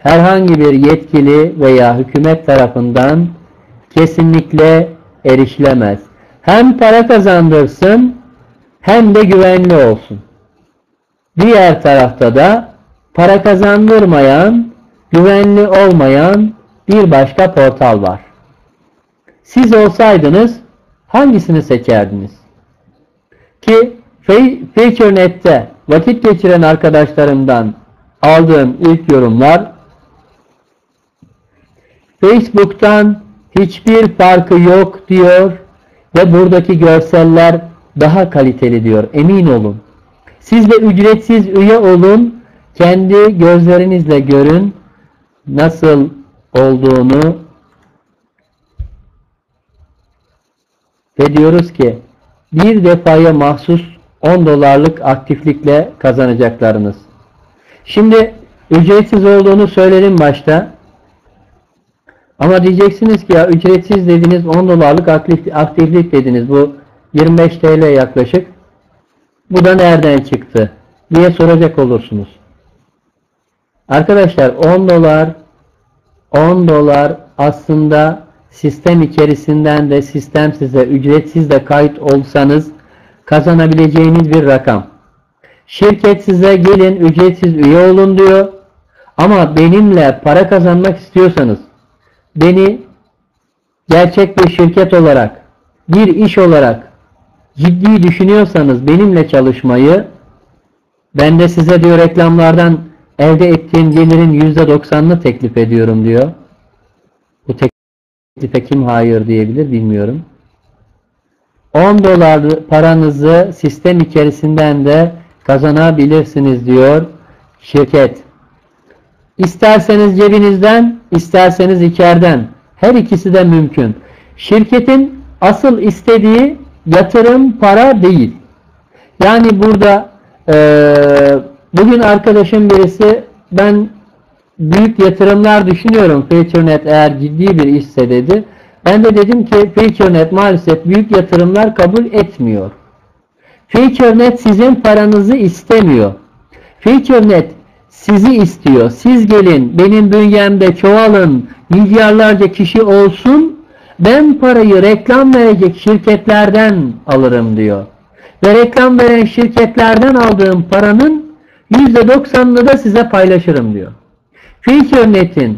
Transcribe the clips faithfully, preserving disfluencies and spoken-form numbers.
herhangi bir yetkili veya hükümet tarafından kesinlikle erişilemez. Hem para kazandırsın hem de güvenli olsun. Diğer tarafta da para kazandırmayan, güvenli olmayan bir başka portal var. Siz olsaydınız hangisini seçerdiniz? Ki FutureNet'te vakit geçiren arkadaşlarımdan aldığım ilk yorumlar, Facebook'tan hiçbir farkı yok diyor ve buradaki görseller daha kaliteli diyor. Emin olun. Siz de ücretsiz üye olun. Kendi gözlerinizle görün nasıl olduğunu. Ve diyoruz ki bir defaya mahsus on dolarlık aktiflikle kazanacaklarınız. Şimdi ücretsiz olduğunu söyledim başta. Ama diyeceksiniz ki ya ücretsiz dediniz, on dolarlık aktiflik dediniz. Bu yirmi beş TL yaklaşık. Bu da nereden çıktı diye soracak olursunuz. Arkadaşlar on dolar on dolar aslında sistem içerisinden de sistem size ücretsiz de kayıt olsanız kazanabileceğiniz bir rakam. Şirket size gelin ücretsiz üye olun diyor. Ama benimle para kazanmak istiyorsanız, beni gerçek bir şirket olarak, bir iş olarak ciddi düşünüyorsanız benimle çalışmayı, ben de size diyor reklamlardan elde ettiğim gelirin yüzde doksanını teklif ediyorum diyor. Bu teklife kim hayır diyebilir bilmiyorum. on dolar paranızı sistem içerisinden de kazanabilirsiniz diyor şirket. İsterseniz cebinizden, isterseniz içeriden. Her ikisi de mümkün. Şirketin asıl istediği yatırım para değil. Yani burada e, bugün arkadaşım birisi ben büyük yatırımlar düşünüyorum FutureNet eğer ciddi bir işse dedi. Ben de dedim ki FutureNet maalesef büyük yatırımlar kabul etmiyor. FutureNet sizin paranızı istemiyor. FutureNet sizi istiyor. Siz gelin benim bünyemde çoğalın, milyarlarca kişi olsun. Ben parayı reklam verecek şirketlerden alırım diyor. Ve reklam veren şirketlerden aldığım paranın yüzde doksanını da size paylaşırım diyor. FutureNet'in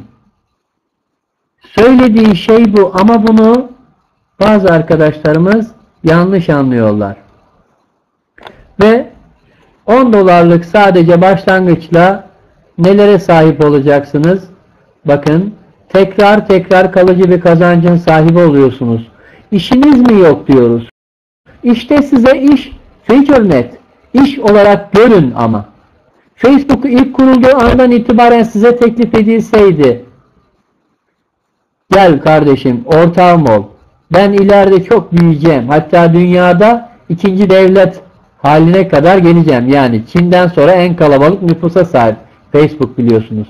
söylediği şey bu ama bunu bazı arkadaşlarımız yanlış anlıyorlar. Ve on dolarlık sadece başlangıçla nelere sahip olacaksınız? Bakın, tekrar tekrar kalıcı bir kazancın sahibi oluyorsunuz. İşiniz mi yok diyoruz. İşte size iş FutureNet. İş olarak görün ama. Facebook ilk kurulduğu andan itibaren size teklif edilseydi, gel kardeşim ortağım ol. Ben ileride çok büyüyeceğim. Hatta dünyada ikinci devlet haline kadar geleceğim. Yani Çin'den sonra en kalabalık nüfusa sahip Facebook biliyorsunuz.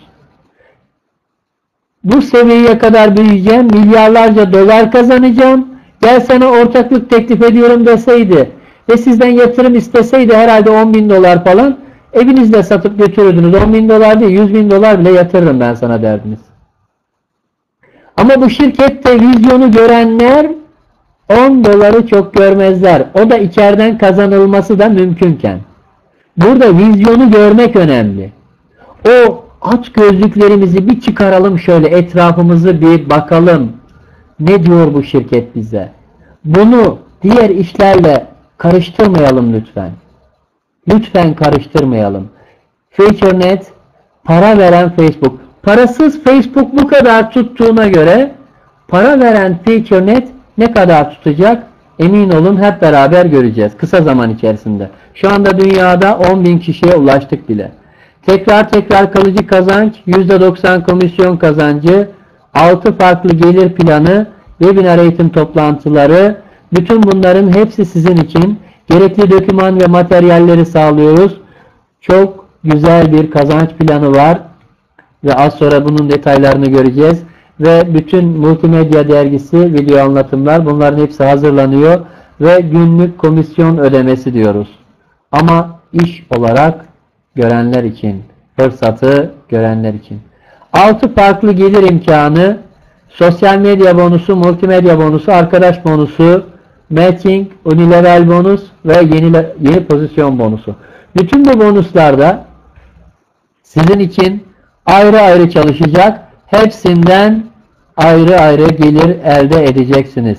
Bu seviyeye kadar büyüyeceğim. Milyarlarca dolar kazanacağım. Gel sana ortaklık teklif ediyorum deseydi ve sizden yatırım isteseydi herhalde on bin dolar falan evinizde satıp götürürdünüz. on bin dolar değil yüz bin dolar bile yatırırım ben sana derdiniz. Ama bu şirkette vizyonu görenler on doları çok görmezler. O da içeriden kazanılması da mümkünken. Burada vizyonu görmek önemli. O aç gözlüklerimizi bir çıkaralım şöyle etrafımızı bir bakalım. Ne diyor bu şirket bize? Bunu diğer işlerle karıştırmayalım lütfen. Lütfen karıştırmayalım. FutureNet para veren Facebook. Parasız Facebook bu kadar tuttuğuna göre para veren FutureNet ne kadar tutacak? Emin olun hep beraber göreceğiz. Kısa zaman içerisinde. Şu anda dünyada on bin kişiye ulaştık bile. Tekrar tekrar kalıcı kazanç, yüzde doksan komisyon kazancı, altı farklı gelir planı, webinar eğitim toplantıları, bütün bunların hepsi sizin için. Gerekli doküman ve materyalleri sağlıyoruz. Çok güzel bir kazanç planı var. Ve az sonra bunun detaylarını göreceğiz. Ve bütün multimedya dergisi, video anlatımlar bunların hepsi hazırlanıyor. Ve günlük komisyon ödemesi diyoruz. Ama iş olarak görenler için, fırsatı görenler için. altı farklı gelir imkanı, sosyal medya bonusu, multimedya bonusu, arkadaş bonusu, matching, unilevel bonus ve yeni, yeni pozisyon bonusu. Bütün bu bonuslarda sizin için ayrı ayrı çalışacak, hepsinden ayrı ayrı gelir elde edeceksiniz.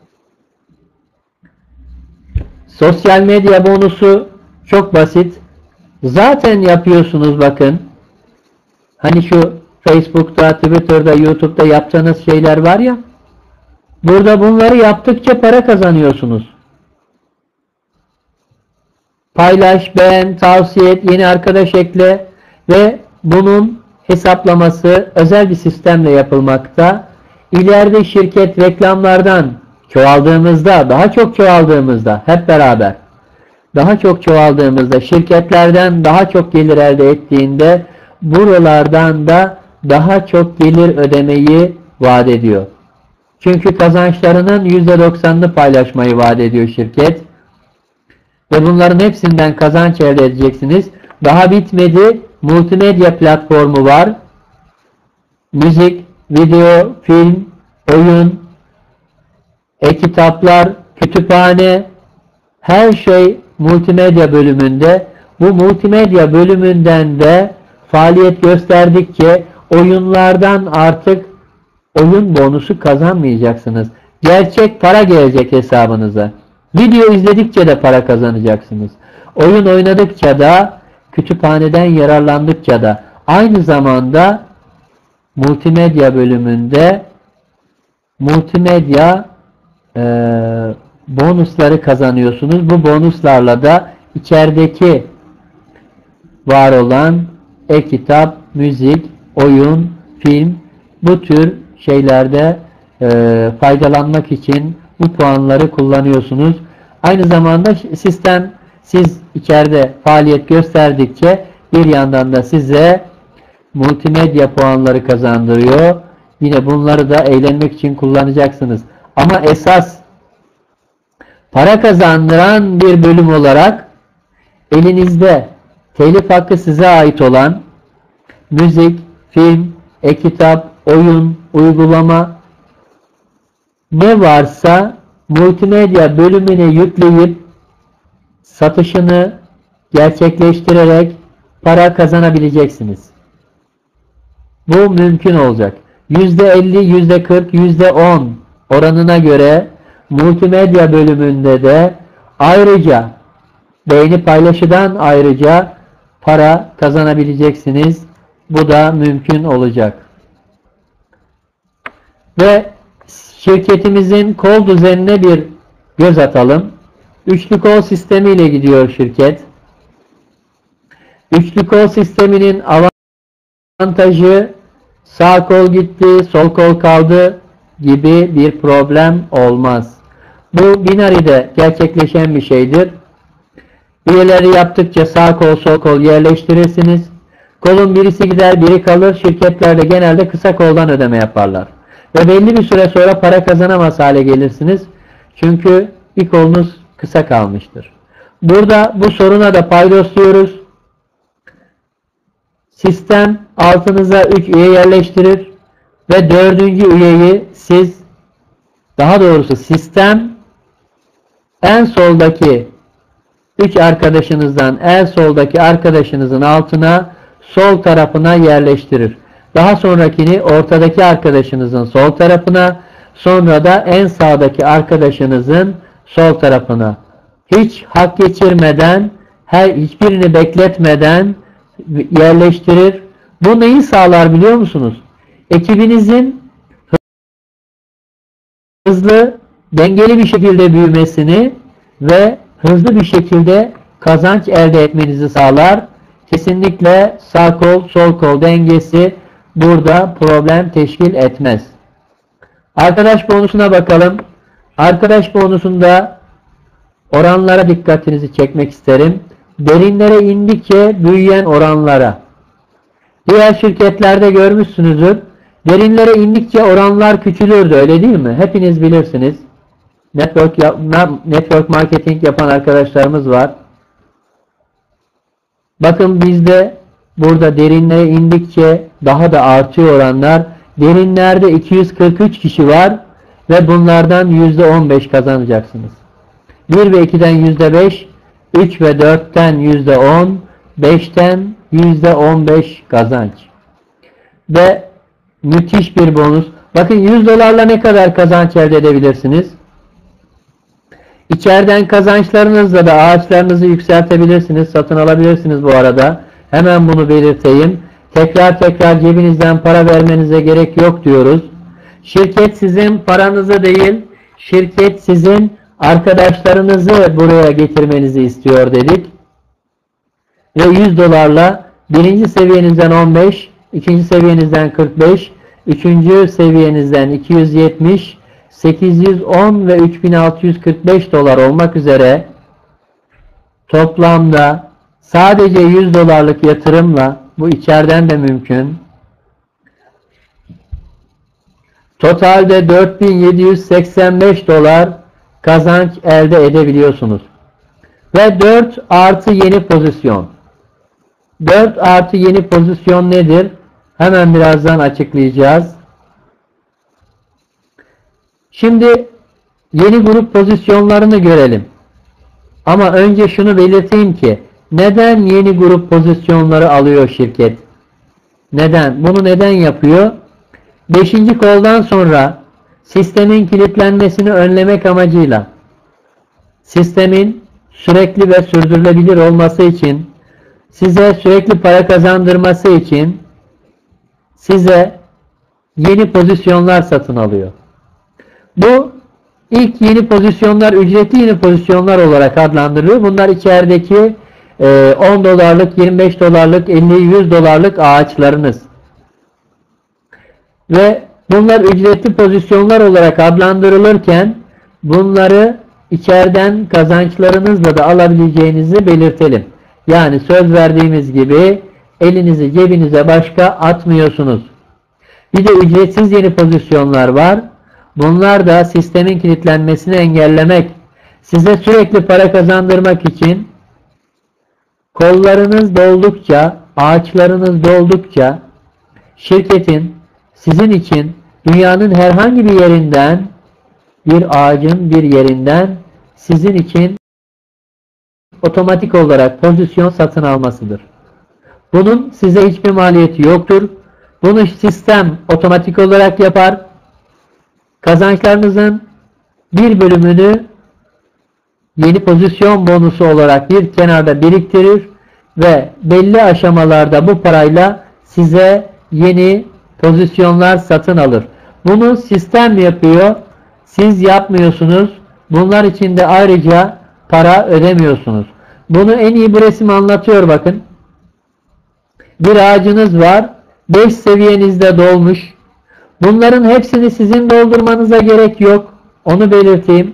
Sosyal medya bonusu çok basit. Zaten yapıyorsunuz bakın. Hani şu Facebook'ta, Twitter'da, YouTube'da yaptığınız şeyler var ya. Burada bunları yaptıkça para kazanıyorsunuz. Paylaş, beğen, tavsiye et, yeni arkadaş ekle ve bunun hesaplaması özel bir sistemle yapılmakta. İleride şirket reklamlardan çoğaldığımızda, daha çok çoğaldığımızda hep beraber daha çok çoğaldığımızda, şirketlerden daha çok gelir elde ettiğinde buralardan da daha çok gelir ödemeyi vaat ediyor. Çünkü kazançlarının yüzde doksanını paylaşmayı vaat ediyor şirket. Ve bunların hepsinden kazanç elde edeceksiniz. Daha bitmedi. Multimedya platformu var. Müzik, video, film, oyun, e-kitaplar, kütüphane, her şey multimedya bölümünde. Bu multimedya bölümünden de faaliyet gösterdikçe oyunlardan artık oyun bonusu kazanmayacaksınız. Gerçek para gelecek hesabınıza. Video izledikçe de para kazanacaksınız. Oyun oynadıkça da, kütüphaneden yararlandıkça da, aynı zamanda multimedya bölümünde multimedya e, bonusları kazanıyorsunuz. Bu bonuslarla da içerideki var olan e-kitap, müzik, oyun, film, bu tür şeylerde e, faydalanmak için bu puanları kullanıyorsunuz. Aynı zamanda sistem siz içeride faaliyet gösterdikçe bir yandan da size multimedya puanları kazandırıyor. Yine bunları da eğlenmek için kullanacaksınız. Ama esas para kazandıran bir bölüm olarak elinizde telif hakkı size ait olan müzik, film, e-kitap, oyun, uygulama ne varsa multimedya bölümüne yükleyip satışını gerçekleştirerek para kazanabileceksiniz. Bu mümkün olacak. yüzde elli, yüzde kırk, yüzde on oranına göre multimedya bölümünde de ayrıca beğeni paylaşıdan ayrıca para kazanabileceksiniz. Bu da mümkün olacak. Ve şirketimizin kol düzenine bir göz atalım. Üçlü kol sistemi ile gidiyor şirket. Üçlü kol sisteminin avantajı sağ kol gitti, sol kol kaldı gibi bir problem olmaz. Bu binaride gerçekleşen bir şeydir. Üyeleri yaptıkça sağ kol, sol kol yerleştirirsiniz. Kolun birisi gider, biri kalır. Şirketlerde genelde kısa koldan ödeme yaparlar. Ve belli bir süre sonra para kazanamaz hale gelirsiniz. Çünkü bir kolunuz kısa kalmıştır. Burada bu soruna da paydos diyoruz. Sistem altınıza üç üye yerleştirir ve dördüncü üyeyi siz, daha doğrusu sistem en soldaki üç arkadaşınızdan en soldaki arkadaşınızın altına, sol tarafına yerleştirir. Daha sonrakini ortadaki arkadaşınızın sol tarafına, sonra da en sağdaki arkadaşınızın sol tarafına. Hiç hak geçirmeden, her hiçbirini bekletmeden yerleştirir. Bu neyi sağlar biliyor musunuz? Ekibinizin hızlı, dengeli bir şekilde büyümesini ve hızlı bir şekilde kazanç elde etmenizi sağlar. Kesinlikle sağ kol, sol kol dengesi burada problem teşkil etmez. Arkadaş bonusuna bakalım. Arkadaş bonusunda oranlara dikkatinizi çekmek isterim. Derinlere indikçe büyüyen oranlara. Diğer şirketlerde görmüşsünüzdür. Derinlere indikçe oranlar küçülürdü, öyle değil mi? Hepiniz bilirsiniz. Network, network marketing yapan arkadaşlarımız var. Bakın bizde burada derinlere indikçe daha da artıyor oranlar. Derinlerde iki yüz kırk üç kişi var ve bunlardan yüzde on beş kazanacaksınız. bir ve ikiden yüzde beş, üç ve dörtten yüzde on, beşten yüzde on beş kazanç. Ve müthiş bir bonus. Bakın yüz dolarla ne kadar kazanç elde edebilirsiniz? İçeriden kazançlarınızla da ağaçlarınızı yükseltebilirsiniz. Satın alabilirsiniz bu arada. Hemen bunu belirteyim. Tekrar tekrar cebinizden para vermenize gerek yok diyoruz. Şirket sizin paranızı değil, şirket sizin arkadaşlarınızı buraya getirmenizi istiyor dedik. Ve yüz dolarla birinci seviyenizden on beş, ikinci seviyenizden kırk beş, üçüncü seviyenizden iki yüz yetmiş, sekiz yüz on ve üç bin altı yüz kırk beş dolar olmak üzere toplamda sadece yüz dolarlık yatırımla, bu içeriden de mümkün, totalde dört bin yedi yüz seksen beş dolar kazanç elde edebiliyorsunuz. Ve dört artı yeni pozisyon. dört artı yeni pozisyon nedir? Hemen birazdan açıklayacağız. Şimdi yeni grup pozisyonlarını görelim. Ama önce şunu belirteyim ki neden yeni grup pozisyonları alıyor şirket? Neden? Bunu neden yapıyor? Beşinci koldan sonra sistemin kilitlenmesini önlemek amacıyla sistemin sürekli ve sürdürülebilir olması için, size sürekli para kazandırması için size yeni pozisyonlar satın alıyor. Bu ilk yeni pozisyonlar ücretli yeni pozisyonlar olarak adlandırılıyor. Bunlar içerideki on dolarlık, yirmi beş dolarlık, elli yüz dolarlık ağaçlarınız. Ve bunlar ücretli pozisyonlar olarak adlandırılırken bunları içeriden kazançlarınızla da alabileceğinizi belirtelim. Yani söz verdiğimiz gibi elinizi cebinize başka atmıyorsunuz. Bir de ücretsiz yeni pozisyonlar var. Bunlar da sistemin kilitlenmesini engellemek, size sürekli para kazandırmak için kollarınız doldukça, ağaçlarınız doldukça şirketin sizin için dünyanın herhangi bir yerinden, bir ağacın bir yerinden sizin için otomatik olarak pozisyon satın almasıdır. Bunun size hiçbir maliyeti yoktur. Bunu sistem otomatik olarak yapar. Kazançlarınızın bir bölümünü yeni pozisyon bonusu olarak bir kenarda biriktirir ve belli aşamalarda bu parayla size yeni pozisyonlar satın alır. Bunu sistem yapıyor. Siz yapmıyorsunuz. Bunlar için de ayrıca para ödemiyorsunuz. Bunu en iyi bu resim anlatıyor bakın. Bir ağacınız var. beş seviyenizde dolmuş. Bunların hepsini sizin doldurmanıza gerek yok. Onu belirteyim.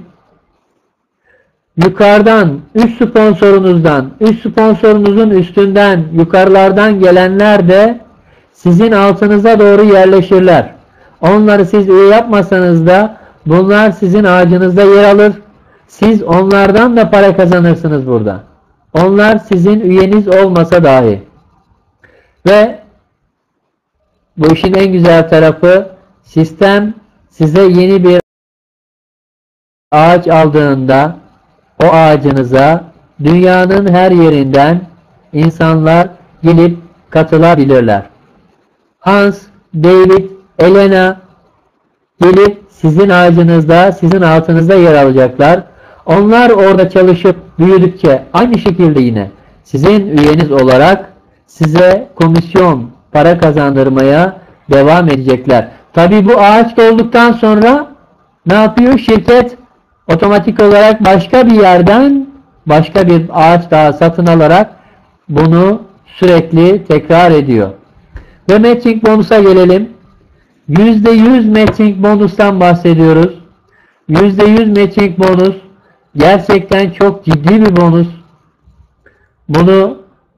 Yukarıdan, üst sponsorunuzdan, üst sponsorunuzun üstünden, yukarılardan gelenler de sizin altınıza doğru yerleşirler. Onları siz üye yapmasanız da bunlar sizin ağacınızda yer alır. Siz onlardan da para kazanırsınız burada. Onlar sizin üyeniz olmasa dahi. Ve bu işin en güzel tarafı, sistem size yeni bir ağaç aldığında o ağacınıza dünyanın her yerinden insanlar gelip katılabilirler. Hans, David, Elena gelip sizin ağacınızda, sizin altınızda yer alacaklar. Onlar orada çalışıp büyüdükçe aynı şekilde yine sizin üyeniz olarak size komisyon, para kazandırmaya devam edecekler. Tabi bu ağaç dolduktan sonra ne yapıyor? Şirket otomatik olarak başka bir yerden başka bir ağaç daha satın alarak bunu sürekli tekrar ediyor. Ve matching bonusa gelelim. yüzde yüz matching bonustan bahsediyoruz. yüzde yüz matching bonus gerçekten çok ciddi bir bonus. Bunu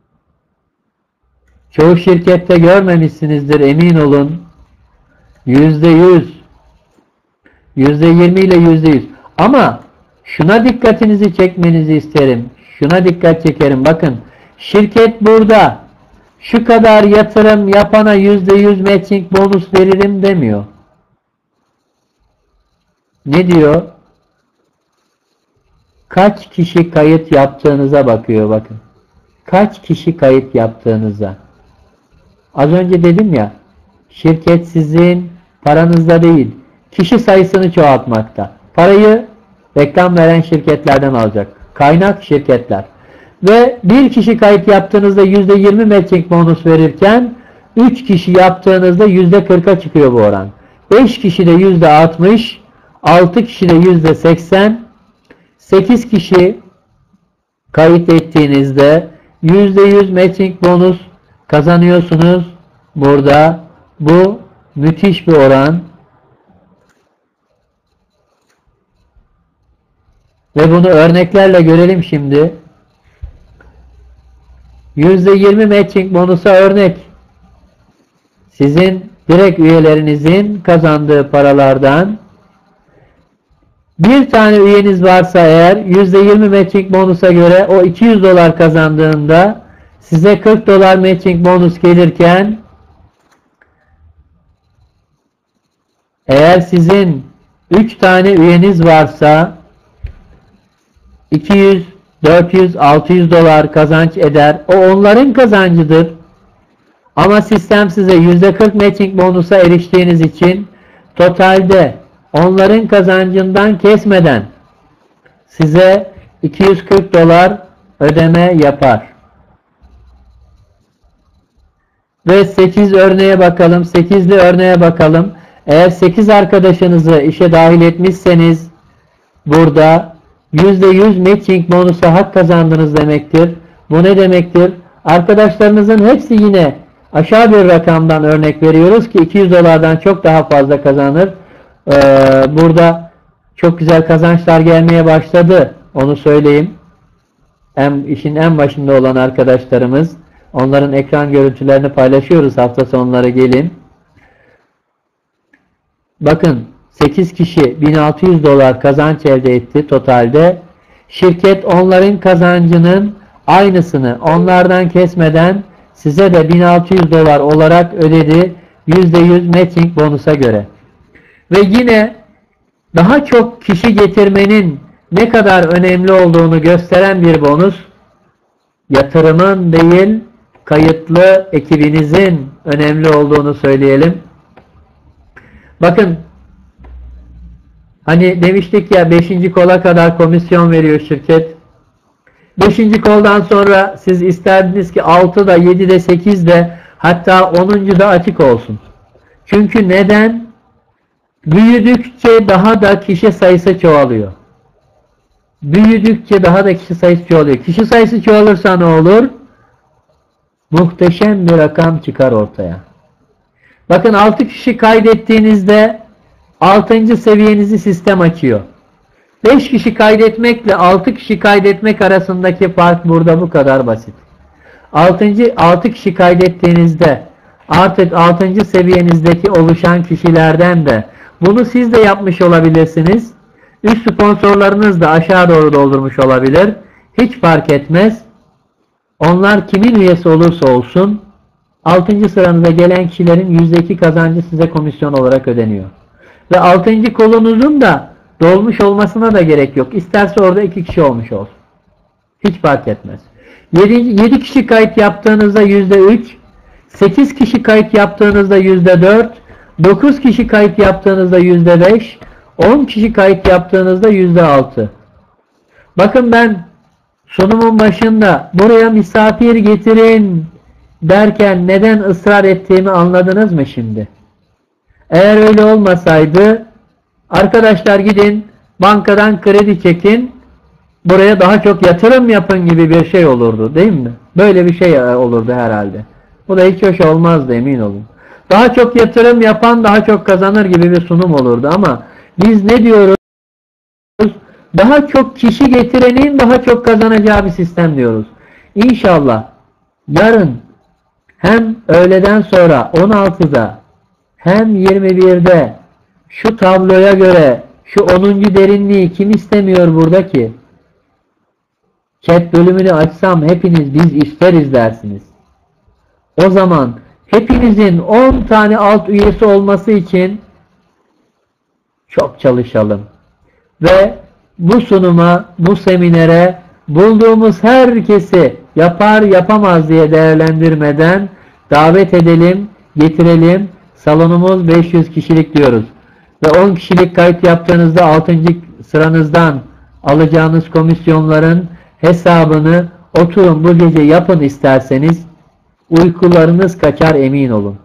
çoğu şirkette görmemişsinizdir, emin olun. yüzde yüz, yüzde yirmi ile yüzde yüz. Ama şuna dikkatinizi çekmenizi isterim. Şuna dikkat çekerim. Bakın, şirket burada şu kadar yatırım yapana yüzde yüz matching bonus veririm demiyor. Ne diyor? Kaç kişi kayıt yaptığınıza bakıyor bakın. Kaç kişi kayıt yaptığınıza. Az önce dedim ya, şirket sizin paranızda değil, kişi sayısını çoğaltmakta. Parayı reklam veren şirketlerden alacak. Kaynak şirketler. Ve bir kişi kayıt yaptığınızda yüzde yirmi matching bonus verirken üç kişi yaptığınızda yüzde kırka çıkıyor bu oran. beş kişi de yüzde altmış, altı kişi de yüzde seksen, sekiz kişi kayıt ettiğinizde yüzde yüz matching bonus kazanıyorsunuz. Burada bu müthiş bir oran. Ve bunu örneklerle görelim şimdi. yüzde yirmi matching bonusa örnek. Sizin direkt üyelerinizin kazandığı paralardan bir tane üyeniz varsa eğer yüzde yirmi matching bonusa göre o iki yüz dolar kazandığında size kırk dolar matching bonus gelirken eğer sizin üç tane üyeniz varsa iki yüz, dört yüz, altı yüz dolar kazanç eder. O onların kazancıdır. Ama sistem size yüzde kırk matching bonusa eriştiğiniz için totalde onların kazancından kesmeden size iki yüz kırk dolar ödeme yapar. Ve sekiz örneğe bakalım. sekizli örneğe bakalım. Eğer sekiz arkadaşınızı işe dahil etmişseniz burada yüzde yüz matching bonusa hak kazandınız demektir. Bu ne demektir? Arkadaşlarınızın hepsi yine aşağı bir rakamdan örnek veriyoruz ki iki yüz dolardan çok daha fazla kazanır. Ee, burada çok güzel kazançlar gelmeye başladı. Onu söyleyeyim. En, işin en başında olan arkadaşlarımız. Onların ekran görüntülerini paylaşıyoruz. Hafta sonları gelin. Bakın sekiz kişi bin altı yüz dolar kazanç elde etti totalde. Şirket onların kazancının aynısını onlardan kesmeden size de bin altı yüz dolar olarak ödedi. yüzde yüz matching bonusa göre. Ve yine daha çok kişi getirmenin ne kadar önemli olduğunu gösteren bir bonus, yatırımın değil kayıtlı ekibinizin önemli olduğunu söyleyelim. Bakın hani demiştik ya beşinci kola kadar komisyon veriyor şirket. beşinci koldan sonra siz isterdiniz ki altıda, yedide, sekizde hatta onuncuda açık olsun. Çünkü neden? Büyüdükçe daha da kişi sayısı çoğalıyor. Büyüdükçe daha da kişi sayısı çoğalıyor. Kişi sayısı çoğalırsa ne olur? Muhteşem bir rakam çıkar ortaya. Bakın altı kişi kaydettiğinizde altıncı seviyenizi sistem açıyor. beş kişi kaydetmekle altı kişi kaydetmek arasındaki fark burada bu kadar basit. altıncı altı kişi kaydettiğinizde artık altıncı seviyenizdeki oluşan kişilerden de bunu siz de yapmış olabilirsiniz. Üst sponsorlarınız da aşağı doğru doldurmuş olabilir. Hiç fark etmez. Onlar kimin üyesi olursa olsun altıncı sıranıza gelen kişilerin yüzde iki kazancı size komisyon olarak ödeniyor. Ve altıncı kolunuzun da dolmuş olmasına da gerek yok. İsterse orada iki kişi olmuş olsun. Hiç fark etmez. yedi kişi kayıt yaptığınızda yüzde üç, sekiz kişi kayıt yaptığınızda yüzde dört, dokuz kişi kayıt yaptığınızda yüzde beş, on kişi kayıt yaptığınızda yüzde altı. Bakın ben sunumun başında buraya misafir getirin derken neden ısrar ettiğimi anladınız mı şimdi? Eğer öyle olmasaydı arkadaşlar gidin bankadan kredi çekin, buraya daha çok yatırım yapın gibi bir şey olurdu değil mi? Böyle bir şey olurdu herhalde. Bu da hiç hoş olmazdı, emin olun. Daha çok yatırım yapan daha çok kazanır gibi bir sunum olurdu ama biz ne diyoruz? Daha çok kişi getirenin daha çok kazanacağı bir sistem diyoruz. İnşallah yarın hem öğleden sonra on altıda hem yirmi birde şu tabloya göre şu onuncu derinliği kim istemiyor burada ki? Chat bölümünü açsam hepiniz biz isteriz dersiniz. O zaman hepinizin on tane alt üyesi olması için çok çalışalım. Ve bu sunuma, bu seminere bulduğumuz herkesi yapar yapamaz diye değerlendirmeden davet edelim, getirelim. Salonumuz beş yüz kişilik diyoruz. Ve on kişilik kayıt yaptığınızda altıncı sıranızdan alacağınız komisyonların hesabını oturun bu gece yapın isterseniz. Uykularınız kaçar, emin olun.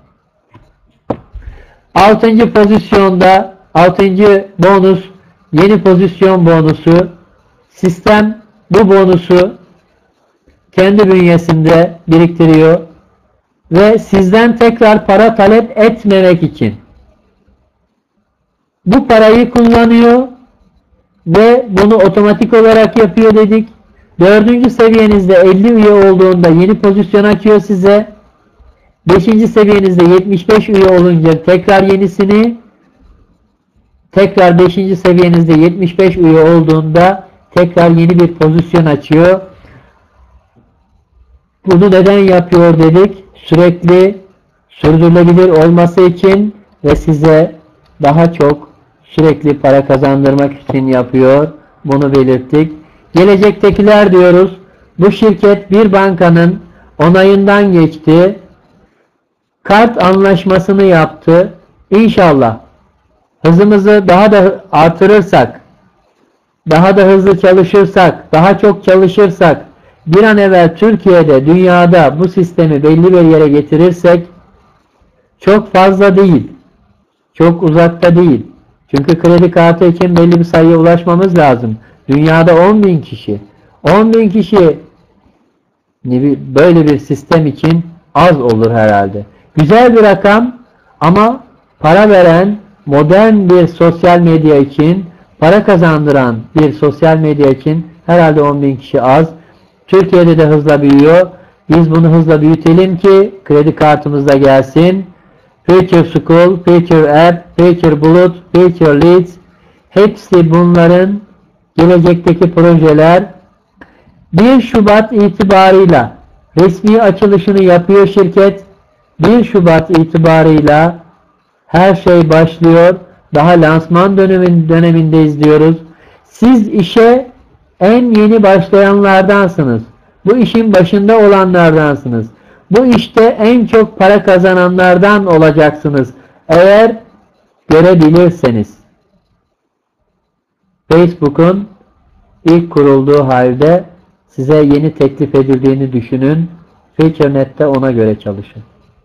altıncı pozisyonda altıncı bonus, yeni pozisyon bonusu. Sistem bu bonusu kendi bünyesinde biriktiriyor ve sizden tekrar para talep etmemek için bu parayı kullanıyor ve bunu otomatik olarak yapıyor dedik. Dördüncü seviyenizde elli üye olduğunda yeni pozisyon açıyor size. Beşinci seviyenizde yetmiş beş üye olunca tekrar yenisini, tekrar beşinci seviyenizde yetmiş beş üye olduğunda tekrar yeni bir pozisyon açıyor. Bunu neden yapıyor dedik? Sürekli sürdürülebilir olması için ve size daha çok sürekli para kazandırmak için yapıyor. Bunu belirttik. Gelecektekiler diyoruz. Bu şirket bir bankanın onayından geçti. Kart anlaşmasını yaptı. İnşallah hızımızı daha da artırırsak, daha da hızlı çalışırsak, daha çok çalışırsak, bir an evvel Türkiye'de, dünyada bu sistemi belli bir yere getirirsek, çok fazla değil, çok uzakta değil. Çünkü kredi kartı için belli bir sayıya ulaşmamız lazım. Dünyada on bin kişi. on bin kişi böyle bir sistem için az olur herhalde. Güzel bir rakam ama para veren, modern bir sosyal medya için, para kazandıran bir sosyal medya için herhalde on bin kişi az. Türkiye'de de hızla büyüyor. Biz bunu hızla büyütelim ki kredi kartımızda gelsin. Future School, Future App, Future Bulut, Future Leads, hepsi bunların gelecekteki projeler. bir Şubat itibarıyla resmi açılışını yapıyor şirket. bir Şubat itibarıyla her şey başlıyor. Daha lansman dönemin, dönemindeyiz diyoruz. Siz işe en yeni başlayanlardansınız. Bu işin başında olanlardansınız. Bu işte en çok para kazananlardan olacaksınız. Eğer görebilirseniz. Facebook'un ilk kurulduğu halde size yeni teklif edildiğini düşünün. FutureNet'te ona göre çalışın.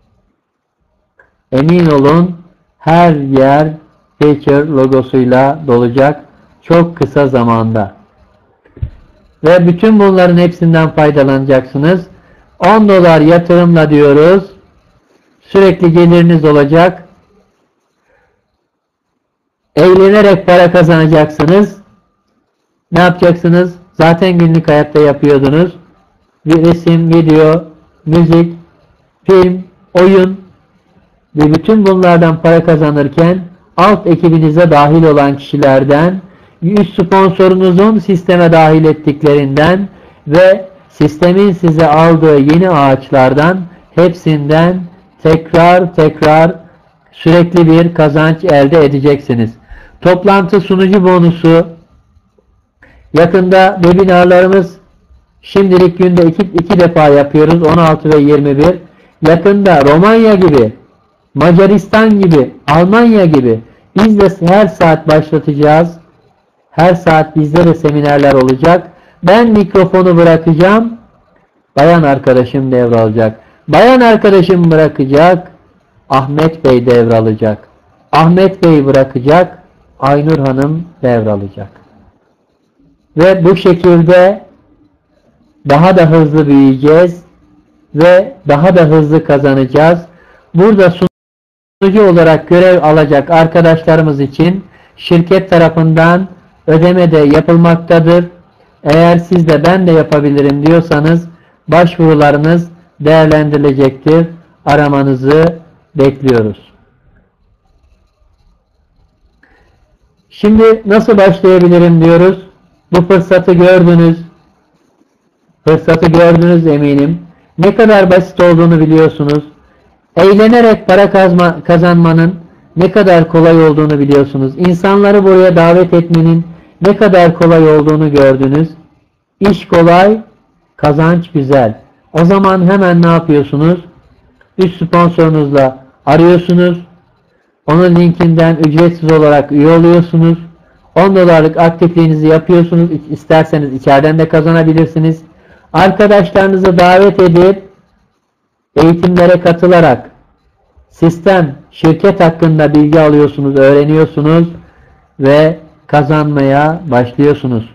Emin olun her yer Future logosuyla dolacak çok kısa zamanda. Ve bütün bunların hepsinden faydalanacaksınız. on dolar yatırımla diyoruz. Sürekli geliriniz olacak. Eğlenerek para kazanacaksınız. Ne yapacaksınız? Zaten günlük hayatta yapıyordunuz. Bir resim, video, müzik, film, oyun ve bütün bunlardan para kazanırken alt ekibinize dahil olan kişilerden, üst sponsorunuzun sisteme dahil ettiklerinden ve sistemin size aldığı yeni ağaçlardan hepsinden tekrar tekrar sürekli bir kazanç elde edeceksiniz. Toplantı sunucu bonusu, yakında webinarlarımız şimdilik günde iki, iki defa yapıyoruz, on altı ve yirmi bir. Yakında Romanya gibi, Macaristan gibi, Almanya gibi biz de her saat başlatacağız. Her saat bizde de seminerler olacak. Ben mikrofonu bırakacağım. Bayan arkadaşım devralacak. Bayan arkadaşım bırakacak. Ahmet Bey devralacak. Ahmet Bey bırakacak. Aynur Hanım devralacak. Ve bu şekilde daha da hızlı büyüyeceğiz. Ve daha da hızlı kazanacağız. Burada sunucu olarak görev alacak arkadaşlarımız için şirket tarafından ödeme de yapılmaktadır. Eğer siz de ben de yapabilirim diyorsanız başvurularınız değerlendirilecektir. Aramanızı bekliyoruz. Şimdi nasıl başlayabilirim diyoruz. Bu fırsatı gördünüz. Fırsatı gördünüz eminim. ne kadar basit olduğunu biliyorsunuz. Eğlenerek para kazma, kazanmanın ne kadar kolay olduğunu biliyorsunuz. İnsanları buraya davet etmenin ne kadar kolay olduğunu gördünüz. İş kolay, kazanç güzel. O zaman hemen ne yapıyorsunuz? Üst sponsorunuzla arıyorsunuz. Onun linkinden ücretsiz olarak üye oluyorsunuz. on dolarlık aktifliğinizi yapıyorsunuz. İsterseniz içeriden de kazanabilirsiniz. Arkadaşlarınızı davet edip eğitimlere katılarak sistem, şirket hakkında bilgi alıyorsunuz, öğreniyorsunuz ve kazanmaya başlıyorsunuz.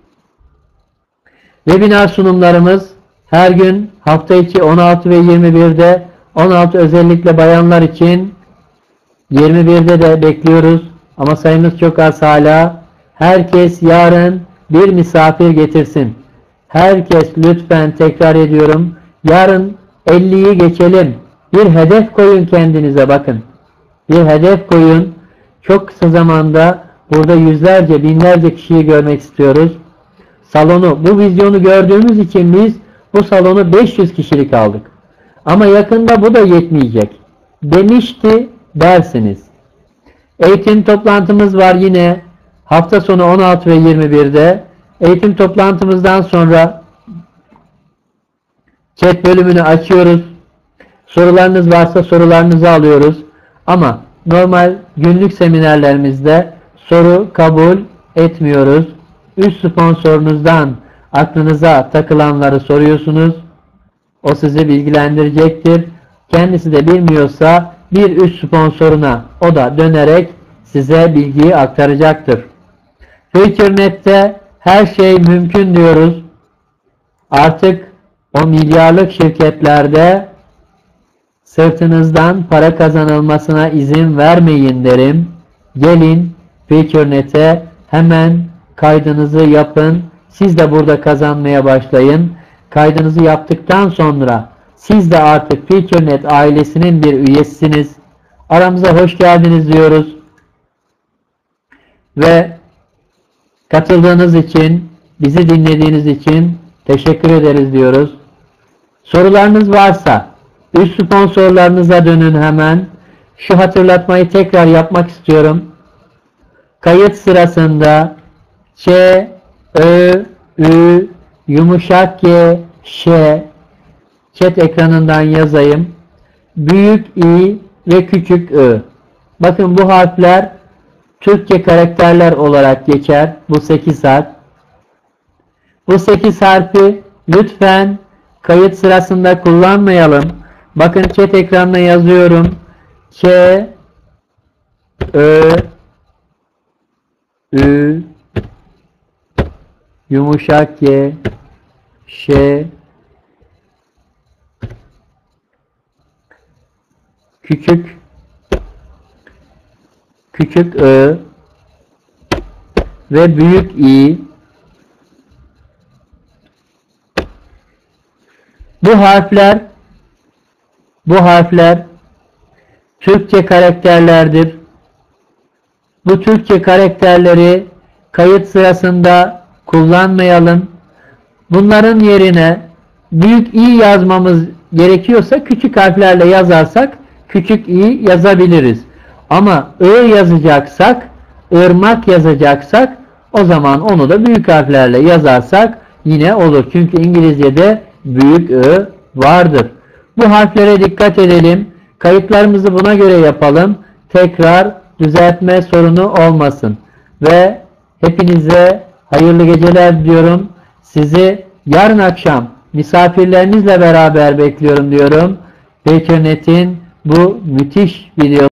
Webinar sunumlarımız her gün hafta içi on altı ve yirmi birde, on altı özellikle bayanlar için, yirmi birde de bekliyoruz ama sayımız çok az hala. Herkes yarın bir misafir getirsin. Herkes lütfen, tekrar ediyorum, yarın elliyi geçelim. Bir hedef koyun kendinize, bakın. Bir hedef koyun. Çok kısa zamanda burada yüzlerce, binlerce kişiyi görmek istiyoruz. Salonu, bu vizyonu gördüğümüz için biz bu salonu beş yüz kişilik aldık. Ama yakında bu da yetmeyecek demişti dersiniz. Eğitim toplantımız var yine hafta sonu on altı ve yirmi birde. Eğitim toplantımızdan sonra chat bölümünü açıyoruz. Sorularınız varsa sorularınızı alıyoruz. Ama normal günlük seminerlerimizde soru kabul etmiyoruz. Üst sponsorunuzdan aklınıza takılanları soruyorsunuz. O sizi bilgilendirecektir. Kendisi de bilmiyorsa bir üst sponsoruna o da dönerek size bilgiyi aktaracaktır. FutureNet'te her şey mümkün diyoruz. Artık o milyarlık şirketlerde sırtınızdan para kazanılmasına izin vermeyin derim. Gelin FutureNet'e hemen kaydınızı yapın. Siz de burada kazanmaya başlayın. Kaydınızı yaptıktan sonra siz de artık FutureNet ailesinin bir üyesisiniz. Aramıza hoş geldiniz diyoruz. Ve katıldığınız için, bizi dinlediğiniz için teşekkür ederiz diyoruz. Sorularınız varsa üst sponsorlarınıza dönün hemen. Şu hatırlatmayı tekrar yapmak istiyorum. Kayıt sırasında Ç, Ö, Ü, yumuşak G, Ş, chat ekranından yazayım. Büyük İ ve küçük Ö. Bakın bu harfler Türkçe karakterler olarak geçer. Bu sekiz harf. Bu sekiz harfi lütfen kayıt sırasında kullanmayalım. Bakın chat ekranına yazıyorum. Ç, Ö, Ü, yumuşak G, Ş, küçük küçük Ö ve büyük İ. Bu harfler bu harfler Türkçe karakterlerdir. Bu Türkçe karakterleri kayıt sırasında kullanmayalım. Bunların yerine büyük İ yazmamız gerekiyorsa küçük harflerle yazarsak küçük İ yazabiliriz. Ama Ö yazacaksak, ırmak yazacaksak o zaman onu da büyük harflerle yazarsak yine olur. Çünkü İngilizce'de büyük Ö vardır. Bu harflere dikkat edelim. Kayıtlarımızı buna göre yapalım. Tekrar düzeltme sorunu olmasın. Ve hepinize hayırlı geceler diyorum. Sizi yarın akşam misafirlerinizle beraber bekliyorum diyorum. FutureNet'in bu müthiş video